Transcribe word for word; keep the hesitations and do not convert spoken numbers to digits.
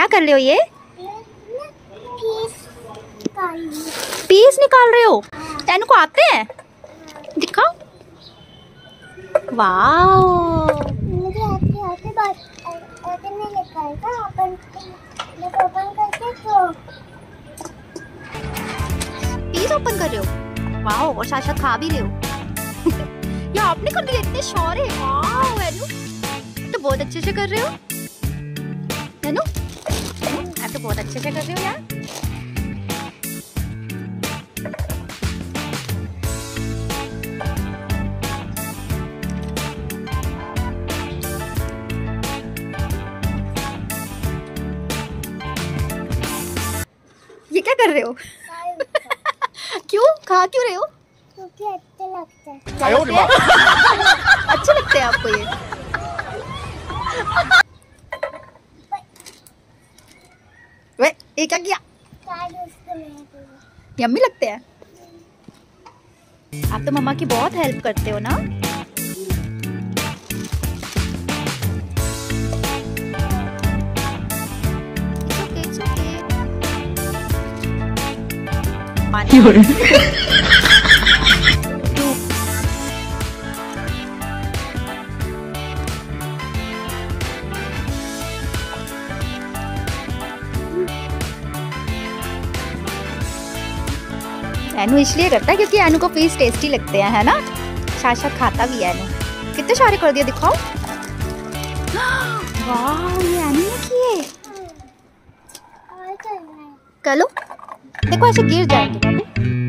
क्या कर रहे हो ये? पीस पीस निकाल रहे हो? तेनू को आते हैं? दिखाओ। वाओ, मुझे आते आते बात ऐसे नहीं निकालता। अपन जब ओपन करके तो पीस ओपन कर रहे हो? वाओ, और साथ साथ खा भी रहे हो। ये आपने कर दिया, इतने शौर है। वाओ एनु, तो बहुत अच्छे से कर रहे हो एनु, आप तो बहुत अच्छे से कर रहे हो यार। ये क्या कर रहे हो? क्यों खा क्यों रहे हो? क्योंकि अच्छे लगते हैं। क्या लगते हैं? अच्छे लगते हैं आपको ये? वे, ये क्या किया? यम्मी लगते हैं। आप तो मम्मा की बहुत हेल्प करते हो ना। It's okay, it's okay. एनु इसलिए करता है क्योंकि एनु को पीस टेस्टी लगते हैं, है ना। साथ साथ खाता भी है एनु। कितने सारे कर दिए, दिखाओ। वाह, ये एनु ने किए। कर लो, देखो ऐसे गिर जाएंगे बाबू।